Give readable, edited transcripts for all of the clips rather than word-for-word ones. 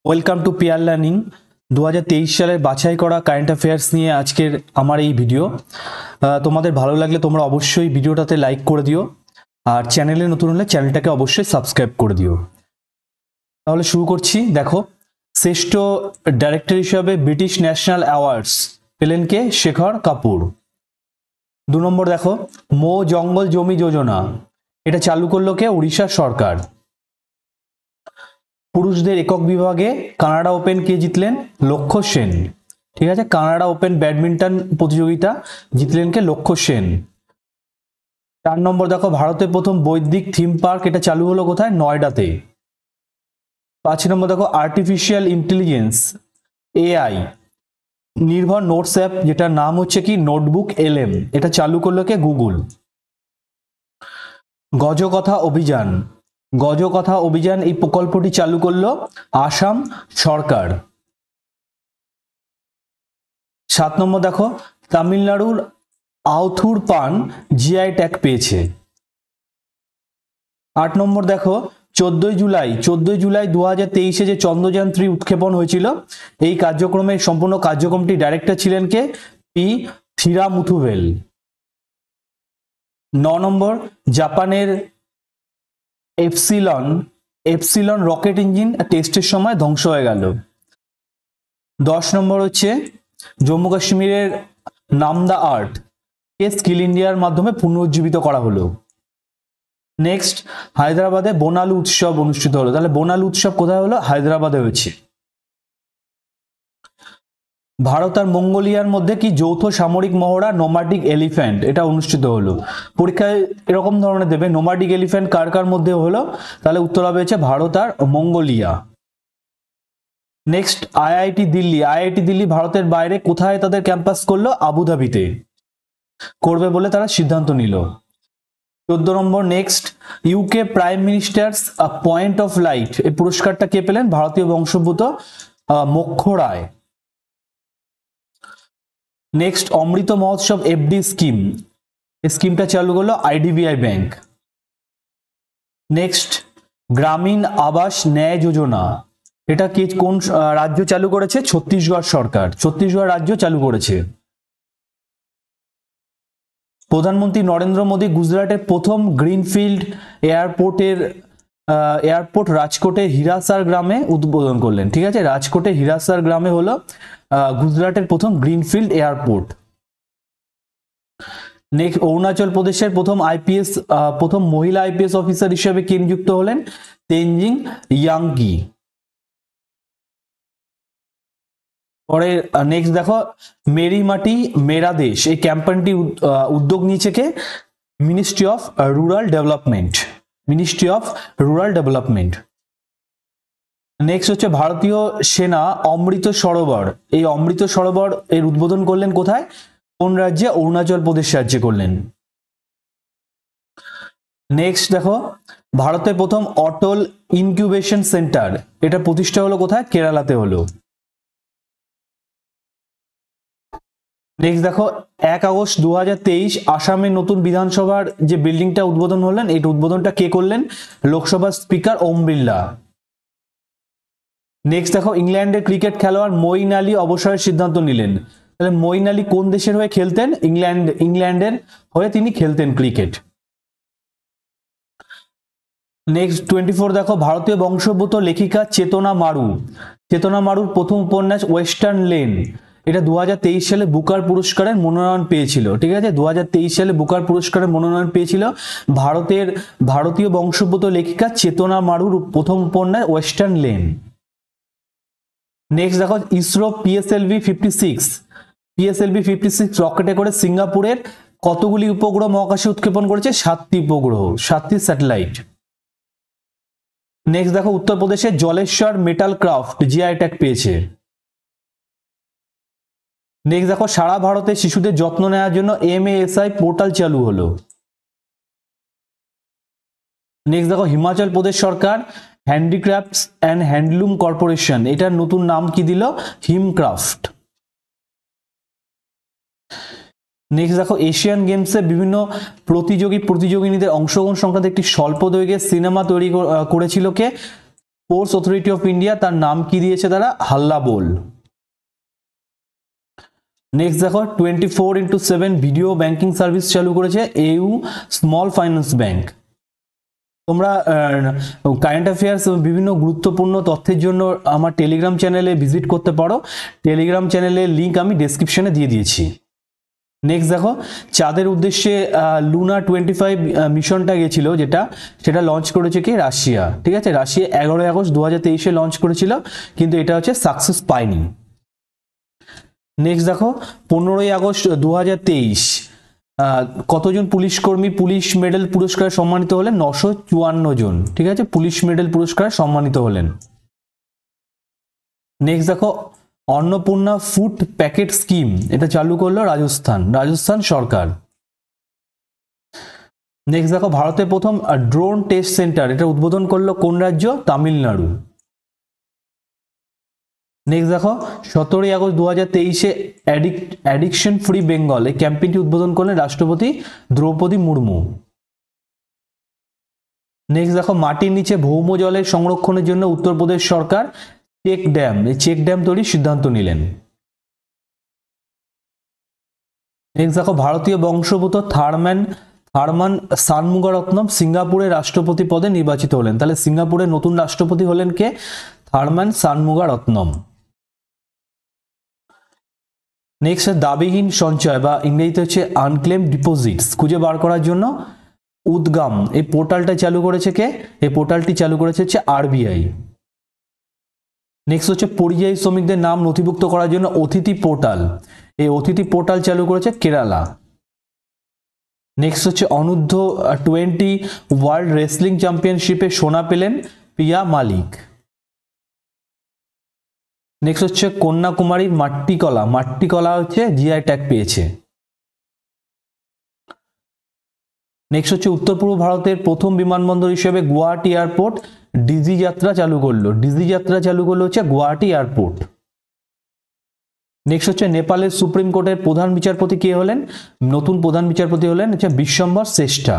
Welcome to peer learning. 2023 সালের বাছাই করা কারেন্ট অ্যাফেয়ার্স নিয়ে আজকের আমার এই ভিডিও। তোমাদের ভালো লাগলে তোমরা অবশ্যই ভিডিওটাতে লাইক করে দিও, আর চ্যানেলে নতুন হলে চ্যানেলটাকে অবশ্যই সাবস্ক্রাইব করে দিও। তাহলে শুরু করছি। দেখো, শ্রেষ্ঠ ডাইরেক্টর হিসাবে ব্রিটিশ ন্যাশনাল অ্যাওয়ার্ডস পেলেন কে? শেখর কাপুর। 2 নম্বর দেখো, মো জঙ্গল জমি যোজনা এটা চালু করলো কে? উড়িষ্যার সরকার। পুরুষদের একক বিভাগে কানাডা ওপেন কে জিতলেন? লক্ষ্য সেন। ঠিক আছে, কানাডা ওপেন ব্যাডমিন্টন প্রতিযোগিতা জিতলেন কে? লক্ষ্য সেন। 4 নম্বর দেখো, ভারতের প্রথম বৈদিক থিম পার্ক এটা চালু হলো কোথায়? নয়ডাতে। 5 নম্বর দেখো, আর্টিফিশিয়াল ইন্টেলিজেন্স এআই নির্ভর নোটস অ্যাপ যেটার নাম হচ্ছে কি নোটবুক এলএম, এটা চালু করলো কে? গুগল। গজকথা অভিযান, গজকথা অভিযান এই প্রকল্পটি চালু করলো আসাম সরকার। 7 নম্বর দেখো, তামিলনাড়ুর আউথুর পান জিআই ট্যাগ পেয়েছে। 8 নম্বর দেখো, 14 জুলাই 2023 যে চন্দ্রযান-3 উৎক্ষেপণ হয়েছিল, এই কার্যক্রমের সম্পূর্ণ কার্যক্রমটি ডাইরেক্টর ছিলেন কে? পি থিরামুথুভেল। 9 নম্বর, জাপানের এপসিলন রকেট ইঞ্জিন টেস্টের সময় ধ্বংস হয়ে গেল। 10 নম্বর হচ্ছে, জম্মু কাশ্মীরের নামদা আর্ট কে স্কিল ইন্ডিয়ার মাধ্যমে পুনরুজ্জীবিত করা হলো। নেক্সট, হায়দ্রাবাদে বোনালু উৎসব অনুষ্ঠিত হলো। তাহলে বোনালু উৎসব কোথায় হলো? হায়দ্রাবাদে হয়েছে। ভারত আর মঙ্গোলিয়ার মধ্যে কি যৌথ সামরিক মহড়া নোমাডিক এলিফ্যান্ট এটা অনুষ্ঠিত হলো। পরীক্ষায় এরকম ধরনের দেবে, নোমাডিক এলিফ্যান্ট কার কার মধ্যে হলো? তাহলে উত্তর হবে হচ্ছে ভারত আর মঙ্গোলিয়া। নেক্সট, আইআইটি দিল্লি ভারতের বাইরে কোথায় তাদের ক্যাম্পাস করলো? আবুধাবিতে করবে বলে তারা সিদ্ধান্ত নিল। 14 নম্বর, next, UK prime ministers point of light এই পুরস্কারটা কে পেলেন? ভারতীয় বংশোদ্ভূত Moksha Roy. Next, Amrit Mahotsav FD scheme, এই স্কিমটা চালু করলো IDBI bank. Next, Gramin Awas ন্যায় যোজনা এটা কি কোন রাজ্য চালু করেছে? ছত্তিশগড় সরকার, ছত্তিশগড় রাজ্য চালু করেছে। প্রধানমন্ত্রী নরেন্দ্র মোদী গুজরাটের প্রথম গ্রিনফিল্ড এয়ারপোর্ট রাজকোটে হিরাসার গ্রামে উদ্বোধন করলেন। ঠিক আছে, রাজকোটে হিরাসার গ্রামে হলো গুজরাটের প্রথম গ্রিনফিল্ড এয়ারপোর্ট। নেক্সট, অরুণাচল প্রদেশের প্রথম মহিলা আইপিএস অফিসার হিসেবে কে নিযুক্ত হলেন? তেনজিং ইয়াংকি। পরে নেক্সট দেখো, মেরি মাটি মেরা দেশ এই ক্যাম্পেইনটি উদ্যোগ নিয়েছে কে? Ministry of rural development. Next হচ্ছে, ভারতীয় সেনা অমৃত সরোবর, এই অমৃত সরোবর এর উদ্বোধন করলেন কোথায়? কোন রাজ্যে? অরুণাচল প্রদেশ রাজ্যে করলেন। নেক্সট দেখো, ভারতের প্রথম অটল ইনকিউবেশন সেন্টার এটা প্রতিষ্ঠা হলো কোথায়? কেরালাতে হলো। নেক্সট দেখো, 1 আগস্ট 2023 আসামের নতুন বিধানসভার যে বিল্ডিংটা উদ্বোধন হলেন, এই উদ্বোধনটা কে করলেন? লোকসভার স্পিকার ওম বিড়লা। নেক্সট দেখো, ইংল্যান্ডের ক্রিকেট খেলোয়াড় মঈন আলী অবসরের সিদ্ধান্ত নিলেন। তাহলে মঈন আলী কোন দেশের হয়ে খেলতেন? ইংল্যান্ডের হয়ে তিনি খেলতেন ক্রিকেট। নেক্সট 24 দেখো, ভারতীয় বংশোদ্ভূত লেখিকা চেতনা মারুর প্রথম উপন্যাস ওয়েস্টার্ন লেন এটা 2023 সালে বুকার পুরস্কারের মনোনয়ন পেয়েছিল। ঠিক আছে, 2023 সালে বুকার পুরস্কারের মনোনয়ন পেয়েছিল ভারতীয় বংশোদ্ভূত লেখিকা চেতনা মারুর প্রথম উপন্যাস ওয়েস্টার্ন লেন। নেক্সট দেখো, ইসরো পিএসএলভি 56 রকেটে করে সিঙ্গাপুরের কতগুলি উপগ্রহ মহাকাশে উৎক্ষেপণ করেছে? 7টি উপগ্রহ, 7টি স্যাটেলাইট। নেক্সট দেখো, উত্তরপ্রদেশের Jaleshwar metal craft GI tag পেয়েছে। নেক্সট দেখো, সারা ভারতে শিশুদের যত্ন নেওয়ার জন্য এমএএসআই পোর্টাল চালু হলো। নেক্সট দেখো, হিমাচল প্রদেশ সরকার হ্যান্ডিক্রাফটস অ্যান্ড হ্যান্ডলুম কর্পোরেশন এটার নতুন নাম কি দিল? হিমক্রাফট। নেক্সট দেখো, এশিয়ান গেমসে বিভিন্ন প্রতিযোগিনীদের অংশগ্রহণ সংক্রান্ত একটি স্বল্প দৈর্ঘ্যের সিনেমা তৈরি করেছিল কে? স্পোর্টস অথরিটি অফ ইন্ডিয়া, তার নাম কি দিয়েছে তারা? হাল্লা বোল। নেক্সট দেখো 24/7 ভিডিও ব্যাংকিং সার্ভিস চালু করেছে EU স্মল ফাইন্যান্স ব্যাংক। তোমরা কারেন্ট অ্যাফেয়ার্স বিভিন্ন গুরুত্বপূর্ণ তথ্যের জন্য আমার টেলিগ্রাম চ্যানেলে ভিজিট করতে পারো। টেলিগ্রাম চ্যানেলের লিঙ্ক আমি ডেসক্রিপশনে দিয়ে দিয়েছি। নেক্সট দেখো চাঁদের উদ্দেশ্যে লুনা 25 মিশনটা গেছিল, সেটা লঞ্চ করেছে কি? রাশিয়া। ঠিক আছে, রাশিয়া 11 আগস্ট 2023 লঞ্চ করেছিল, কিন্তু এটা হচ্ছে সাকসেস পায়নি। নেক্সট দেখো 15 আগস্ট 2023 কতজন পুলিশ কর্মী পুলিশ মেডেল পুরস্কারে সম্মানিত হলেন? 954 জন। ঠিক আছে, পুলিশ মেডেল পুরস্কারে সম্মানিত হলেন। নেক্সট দেখো অন্নপূর্ণা ফুড প্যাকেট স্কিম, এটা চালু করলো রাজস্থান সরকার। নেক্সট দেখো ভারতের প্রথম ড্রোন টেস্ট সেন্টার, এটা উদ্বোধন করলো কোন রাজ্য? তামিলনাড়ু। নেক্সট দেখো 17 আগস্ট 2023 অ্যাডিকশন ফ্রি বেঙ্গল, এই ক্যাম্পেইনটি উদ্বোধন করলেন রাষ্ট্রপতি দ্রৌপদী মুর্মু। নেক্সট দেখো মাটির নিচে ভৌম জলের সংরক্ষণের জন্য উত্তরপ্রদেশ সরকার চেক ড্যাম তৈরির সিদ্ধান্ত নিলেন। নেক্সট দেখো ভারতীয় বংশোদ্ভূত থার্মান শানমুগারত্নম সিঙ্গাপুরের রাষ্ট্রপতি পদে নির্বাচিত হলেন। তাহলে সিঙ্গাপুরের নতুন রাষ্ট্রপতি হলেন কে? থার্মান শানমুগারত্নম। নেক্সট দাবিহীন সঞ্চয় বা ইংরেজিতে হচ্ছে আনক্লেম ডিপোজিটস খুঁজে বার করার জন্য উদ্গাম, এই পোর্টালটা চালু করেছে কে? এই পোর্টালটি চালু করেছে হচ্ছে RBI। নেক্সট হচ্ছে পরিযায়ী শ্রমিকদের নাম নথিভুক্ত করার জন্য অতিথি পোর্টাল, এই অতিথি পোর্টাল চালু করেছে কেরালা। নেক্সট হচ্ছে অনূর্ধ্ব 20 ওয়ার্ল্ড রেসলিং চ্যাম্পিয়নশিপে সোনা পেলেন প্রিয়া মালিক। নেক্সট হচ্ছে কন্যাকুমারীর মাট্টিকলা হচ্ছে GI ট্যাগ পেয়েছে। নেক্সট হচ্ছে উত্তর পূর্ব ভারতের প্রথম বিমানবন্দর হিসেবে গুয়াহাটি এয়ারপোর্ট ডিজি যাত্রা চালু করলো হচ্ছে গুয়াহাটি এয়ারপোর্ট। নেক্সট হচ্ছে নেপালের সুপ্রিম কোর্টের প্রধান বিচারপতি কে হলেন? নতুন প্রধান বিচারপতি হলেন হচ্ছে বিশ্বম্বর শ্রেষ্ঠা।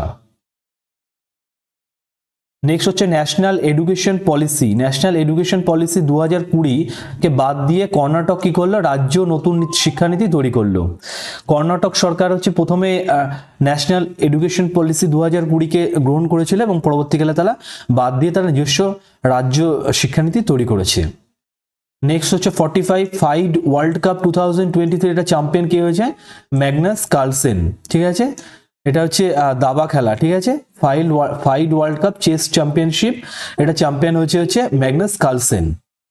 নেক্সট হচ্ছে ন্যাশনাল এডুকেশন পলিসি 2020 কে বাদ দিয়ে কর্ণাটক কি করলো? রাজ্য নতুন শিক্ষানীতি তৈরি করলো। কর্ণাটক সরকার হচ্ছে প্রথমে ন্যাশনাল এডুকেশন পলিসি 2020 কে গ্রহণ করেছিল এবং পরবর্তীকালে তারা বাদ দিয়ে তারা নিজস্ব রাজ্য শিক্ষানীতি তৈরি করেছে। নেক্সট হচ্ছে 45 ওয়ার্ল্ড কাপ 2023, এটা চ্যাম্পিয়ন কে হয়েছে? Magnus Carlsen. ঠিক আছে, এটা হচ্ছে দাবা খেলা। ঠিক আছে, FIDE world cup chess championship, এটা চ্যাম্পিয়ন হচ্ছে ম্যাগনাস কার্লসেন।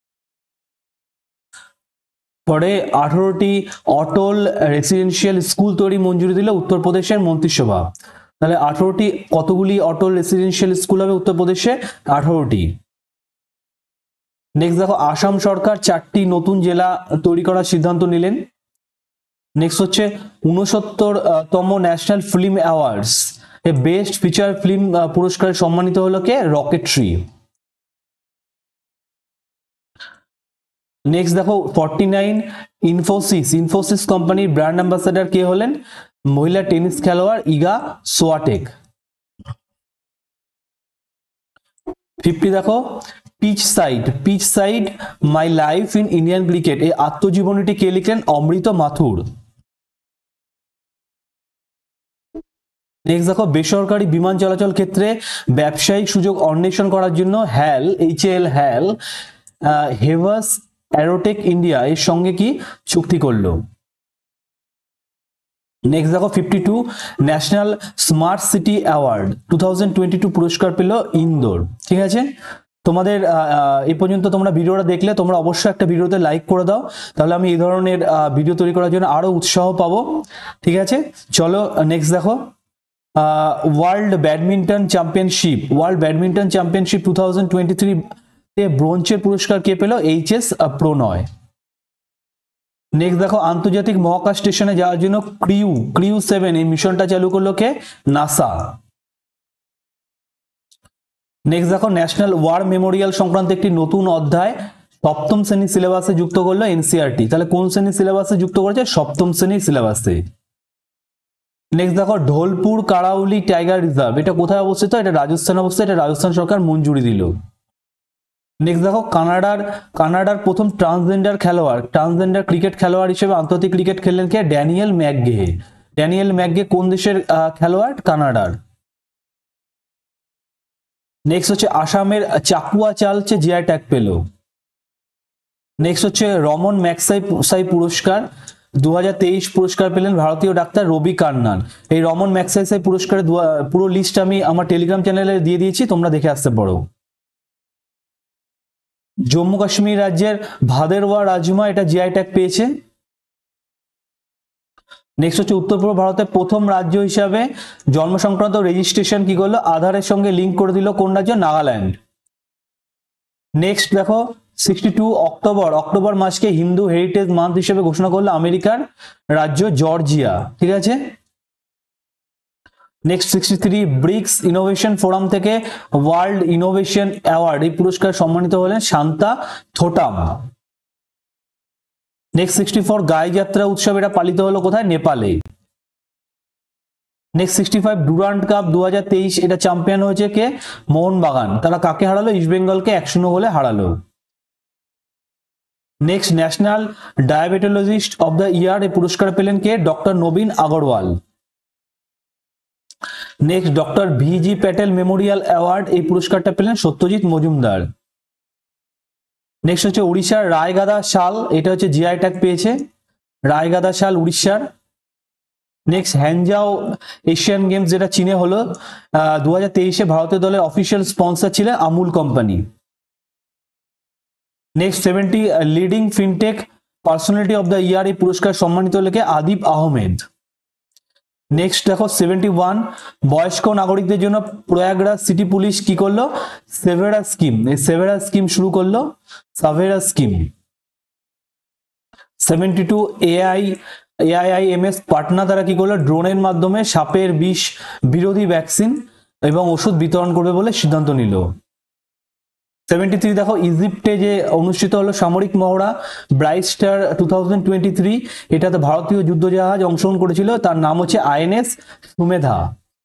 পরে 18টি অটল রেসিডেন্সিয়াল স্কুল তৈরি মঞ্জুরি দিল উত্তরপ্রদেশের মন্ত্রিসভা। তাহলে 18টি কতগুলি অটল রেসিডেন্সিয়াল স্কুল হবে উত্তরপ্রদেশে? 18টি। নেক্সট দেখো আসাম সরকার 4টি নতুন জেলা তৈরি করার সিদ্ধান্ত নিলেন। নেক্সট হচ্ছে 69তম ন্যাশনাল ফিল্ম অ্যাওয়ার্ডস এ বেস্ট ফিচার ফিল্ম পুরস্কারে সম্মানিত হলো কে? রকেট্রি। নেক্সট দেখো 49 ইনফোসিস কোম্পানির ব্র্যান্ড অ্যাম্বাসাডার কে হলেন? মহিলা টেনিস খেলোয়াড় ইগা সোয়াটেক। 50 দেখো pitch side my life in Indian cricket, এই আত্মজীবনীটি কে লিখলেন? অমৃত মাথুর। নেক্সট দেখো বেসরকারি বিমান চলাচল ক্ষেত্রে ব্যবসায়িক সুযোগ অন্বেষণ করার জন্য HAL হেভাস অ্যারোটেক ইন্ডিয়া এর সঙ্গে কি চুক্তি করলো? নেক্সট দেখো 52 ন্যাশনাল স্মার্ট সিটি অ্যাওয়ার্ড 2022 পুরস্কার পেল ইন্দোর। ঠিক আছে, তোমাদের এই পর্যন্ত তোমরা ভিডিওটা দেখলে তোমরা অবশ্যই একটা ভিডিওতে লাইক করে দাও, তাহলে আমি এই ধরনের ভিডিও তৈরি করার জন্য আরো উৎসাহ পাবো। ঠিক আছে, চলো নেক্সট দেখো ওয়ার্ল্ড ব্যাডমিন্টন চ্যাম্পিয়নশিপ 2023 তে ব্রোঞ্জের পুরস্কার কে পেল? HS প্রণয়। নেক্সট দেখো আন্তর্জাতিক মহাকাশ স্টেশনে যাওয়ার জন্য ক্রিউ 7 এই মিশনটা চালু করলো কে? নাসা। নেক্সট দেখো ন্যাশনাল ওয়ার মেমোরিয়াল সংক্রান্ত একটি নতুন অধ্যায় 7ম শ্রেণীর সিলেবাসে যুক্ত করলো NCERT। তাহলে কোন শ্রেণীর সিলেবাসে যুক্ত করেছে? 7ম শ্রেণীর সিলেবাসে। নেক্সট দেখো ঢোলপুর কারাউলি টাইগার রিজার্ভ, এটা কোথায় অবস্থিত? এটা রাজস্থান অবস্থিত, এটা রাজস্থান সরকার মঞ্জুরি দিল। নেক্সট দেখো কানাডার প্রথম ট্রান্সজেন্ডার ক্রিকেট খেলোয়াড় হিসেবে আন্তর্জাতিক ক্রিকেট খেললেন কে? ড্যানিয়েল ম্যাকগে কোন দেশের খেলোয়াড়? কানাডার। নেক্সট হচ্ছে আসামের চাকুয়া চাল হচ্ছে জিআই ট্যাগ পেল। নেক্সট হচ্ছে রমন ম্যাগসাই পুরস্কার 2023 পুরস্কার পেলেন ভারতীয় ডাক্তার রবি কান্নান। এই রমন ম্যাগসাই পুরস্কারের পুরো লিস্ট আমি আমার টেলিগ্রাম চ্যানেলে দিয়ে দিয়েছি, তোমরা দেখে আসতে পারো। জম্মু কাশ্মীর রাজ্যের ভাদেরওয়া রাজমা এটা জিআই ট্যাগ পেয়েছে। নেক্সট হচ্ছে উত্তর পূর্ব ভারতের প্রথম রাজ্য হিসাবে জন্ম সংক্রান্ত রেজিস্ট্রেশন কি করলো? আধারের সঙ্গে লিঙ্ক করে দিল কোন রাজ্য? নাগাল্যান্ড। নেক্সট দেখো 62 অক্টোবর মাসকে হিন্দু হেরিটেজ মান্থ হিসেবে ঘোষণা করলো আমেরিকার রাজ্য জর্জিয়া, ঠিক আছে। নেক্সট 63 ব্রিক্স ইনোভেশন ফোরাম থেকে ওয়ার্ল্ড ইনোভেশন অ্যাওয়ার্ড এই পুরস্কার সম্মানিত হলেন শান্তা থোটাম। নেক্সট 64 গাই যাত্রা উৎসব এটা পালিত হলো কোথায়? নেপালে। নেক্সট 65 ডুরান্ড কাপ 2023 এটা চ্যাম্পিয়ন হয়েছে কে? মোহনবাগান। তারা কাকে হারালো? ইস্ট বেঙ্গলকে 1-0 গোলে হারালো। Next national diabetologist of the year এই পুরস্কার পেলেন কে? ডক্টর নবীন Agarwal. Next doctor V G Patel Memorial award এই পুরস্কারটা পেলেন সত্যজিৎ মজুমদার। নেক্সট হচ্ছে উড়িষ্যার রায়গাদা শাল, এটা হচ্ছে জিআই ট্যাগ পেয়েছে, রায়গাদা শাল উড়িষ্যার। নেক্সট হ্যানজাও এশিয়ান গেমস যেটা চীনে হলো 2023 ভারতীয় দলের অফিসিয়াল স্পন্সর ছিলেন Amul company. Next 70 leading fintech personality of the year এই পুরস্কার সম্মানিত হলো কে? আদিব আহমেদ। নেক্সট দেখো 71 বয়স্ক নাগরিকদের জন্য প্রয়াগরাজ সিটি পুলিশ কি করলো? সেভেরা স্কিম শুরু করলো, সাভেরা স্কিম। 72 AIIMS পাটনা তারা কি করলো? ড্রোনের মাধ্যমে সাপের বিষ বিরোধী ভ্যাকসিন এবং ওষুধ বিতরণ করবে বলে সিদ্ধান্ত নিল। 73 দেখো ইজিপ্টে যে অনুষ্ঠিত হলো সামরিক মহড়া ব্রাইট স্টার 2023, এটাতে ভারতীয় যুদ্ধজাহাজ অংশগ্রহণ করেছিল, তার নাম হচ্ছে INS Sumedha.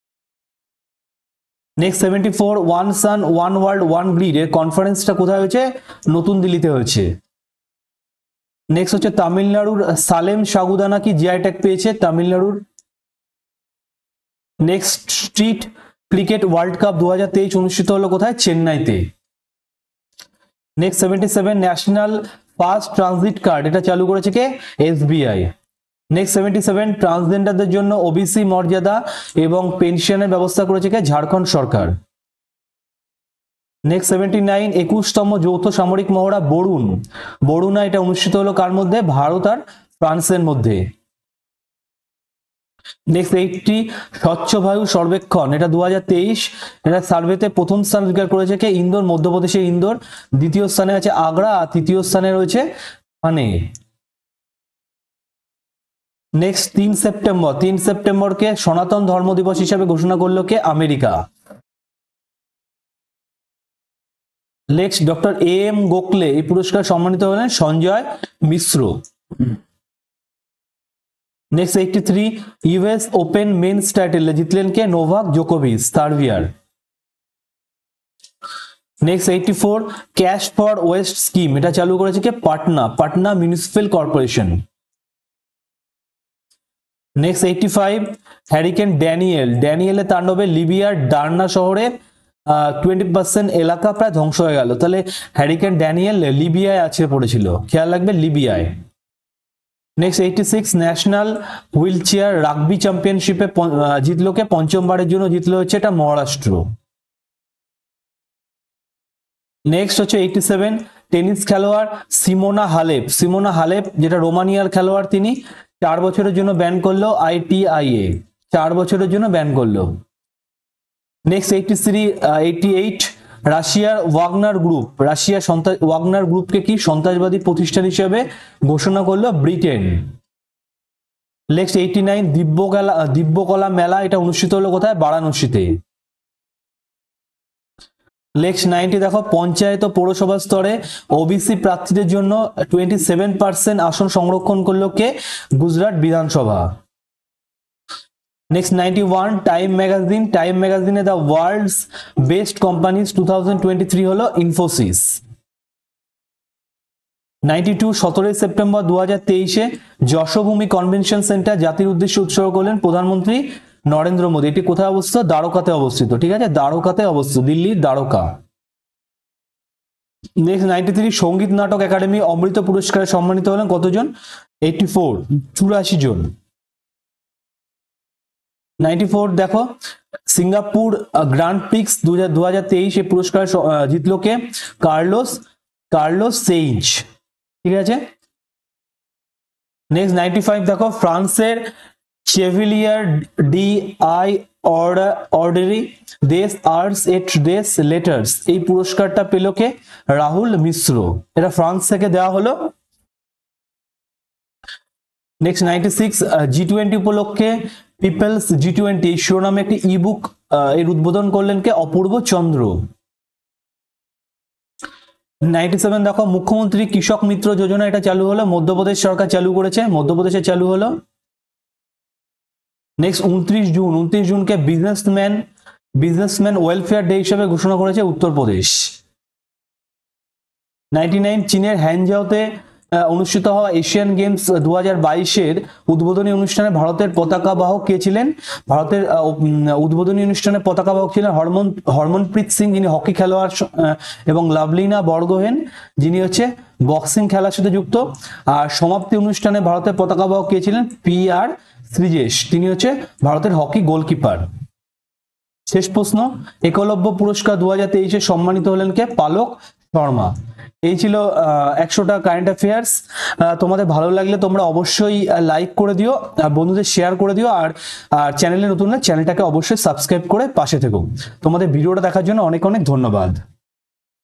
Next 74 one sun one world one grid এর কনফারেন্সটা কোথায় হয়েছে? নতুন দিল্লিতে হয়েছে। নেক্সট হচ্ছে তামিলনাড়ুর সালেম সাগুদানা কি জিআই ট্যাগ পেয়েছে? তামিলনাড়ুর। Next street cricket world cup 2023 অনুষ্ঠিত হলো কোথায়? চেন্নাইতে। Next 77 national fast transit card এটা চালু করেছে কে? SBI। নেক্সট 77 ট্রান্সজেন্ডারদের জন্য ওবিসি মর্যাদা এবং পেনশনের ব্যবস্থা করেছে কে? ঝাড়খণ্ড সরকার। নেক্সট 79 21তম যৌথ সামরিক মহড়া বরুণা এটা অনুষ্ঠিত হলো কার মধ্যে? ভারত আর ফ্রান্সের মধ্যে। নেক্সট 80 স্বচ্ছ বায়ু সর্বেক্ষণ এটা 2023 এটা সার্ভেতে প্রথম স্থান অধিকার করেছে কে? ইন্দোর, মধ্যপ্রদেশের ইন্দোর। দ্বিতীয় স্থানে আছে আগ্রা আর তৃতীয় স্থানে রয়েছে ঠানে। নেক্সট 3 সেপ্টেম্বরকে সনাতন ধর্ম দিবস হিসাবে ঘোষণা করলো কে? America. Next doctor AM Gokhale এই পুরস্কার সম্মানিত হলেন Sanjay Mishra. Next 83 US open men's title জিতলেন কে? নোভাক জোকোভিচ, সার্বিয়ার। Next 84 cash for waste scheme এটা চালু করেছে কে? Patna municipal corporation. Next 85 hurricane ড্যানিয়েলে তাণ্ডবে লিবিয়ার ডার্না শহরে 20% এলাকা প্রায় ধ্বংস হয়ে গেল। তাহলে হ্যারিকেন ড্যানিয়েল লিবিয়ায় আছে পড়েছিল, খেয়াল রাখবে লিবিয়ায়। Next 86 national wheelchair rugby চ্যাম্পিয়নশিপে জিতলো কে? পঞ্চমবারের জন্য জিতলো হচ্ছে এটা মহারাষ্ট্র। নেক্সট হচ্ছে 87 টেনিস খেলোয়াড় সিমোনা হালেপ যেটা রোমানিয়ার খেলোয়াড়, তিনি 4 বছরের জন্য ব্যান করলো ITIA, 4 বছরের জন্য ব্যান করলো। নেক্সট 88 রাশিয়ার ওয়াগনার গ্রুপকে কি সন্ত্রাসবাদী প্রতিষ্ঠান হিসেবে ঘোষণা করলো ব্রিটেন। নেক্সট 89 দিব্যকলা মেলা এটা অনুষ্ঠিত হলো কোথায়? বারাণসীতে। নেক্সট 90 দেখো পঞ্চায়েত ও পৌরসভা স্তরে ওবিসি প্রার্থীদের জন্য 27% আসন সংরক্ষণ করলো কে? গুজরাট বিধানসভা। নেক্সট 91 টাইম ম্যাগাজিনে দ্য ওয়ার্ল্ডস বেস্ট কোম্পানিজ 2023 হলো Infosys. 92 17 September 2023 Yashobhoomi convention centre জাতির উদ্দেশ্যে উৎসর্গ করলেন প্রধানমন্ত্রী নরেন্দ্র মোদী। এটি কোথায় অবস্থিত? দ্বারকাতে অবস্থিত। ঠিক আছে, দ্বারকাতে অবস্থিত, দিল্লির দ্বারকা। নেক্সট 93 সঙ্গীত নাটক একাডেমি অমৃত পুরস্কারে সম্মানিত হলেন কতজন? 84, 84 জন। 94 দেখো সিঙ্গাপুর গ্র্যান্ড প্রিক্স 2023 এই পুরস্কার জিতলো কে? কার্লোস সেইঞ্জ। ঠিক আছে। নেক্সট 95 দেখো ফ্রান্সের চেভিলিয়ার ডি আই অর্ডারি দেশ আর্টস এট দেশ লেটার্স এই পুরস্কারটা পেল কে? রাহুল মিশ্র। এটা ফ্রান্স থেকে দেওয়া হলো। নেক্সট 96 G20 উপলক্ষে পিপলস G20 শিরোনামে একটি ইবুক এর উদ্বোধন করলেন কে? অপূর্ব চন্দ্র। 97 দেখো মুখ্যমন্ত্রী কৃষক মিত্র যোজনা এটা চালু হলো, মধ্যপ্রদেশ সরকার চালু করেছে, মধ্যপ্রদেশে চালু হলো। নেক্সট 29 জুনকে বিজনেসম্যান ওয়েলফেয়ার ডে হিসেবে ঘোষণা করেছে উত্তরপ্রদেশ। 99 চীনের হ্যানজাওতে অনুষ্ঠিত হওয়া এশিয়ান গেমস 2022 উদ্বোধনী অনুষ্ঠানে ভারতের পতাকা বাহক কে ছিলেন? ভারতের উদ্বোধনী অনুষ্ঠানে পতাকা বাহক ছিলেন হরমনপ্রীত সিং, যিনি হকি খেলোয়াড়, এবং লাভলিনা বরগোহেন, যিনি হচ্ছে বক্সিং খেলার সাথে যুক্ত। আর সমাপ্তি অনুষ্ঠানে ভারতের পতাকা বাহক কে ছিলেন? PR শ্রীজেশ, তিনি হচ্ছে ভারতের হকি গোলকিপার। শেষ প্রশ্ন, একলব্য পুরস্কার 2023 সম্মানিত হলেন কে? পালক শর্মা। এই ছিল 100টা কারেন্ট অ্যাফেয়ার্স। তোমাদের ভালো লাগলে তোমরা অবশ্যই লাইক করে দিও, আর বন্ধুদের শেয়ার করে দিও, আর চ্যানেলে নতুন হলে চ্যানেলটাকে অবশ্যই সাবস্ক্রাইব করে পাশে থেকো। তোমাদের ভিডিওটা দেখার জন্য অনেক অনেক ধন্যবাদ।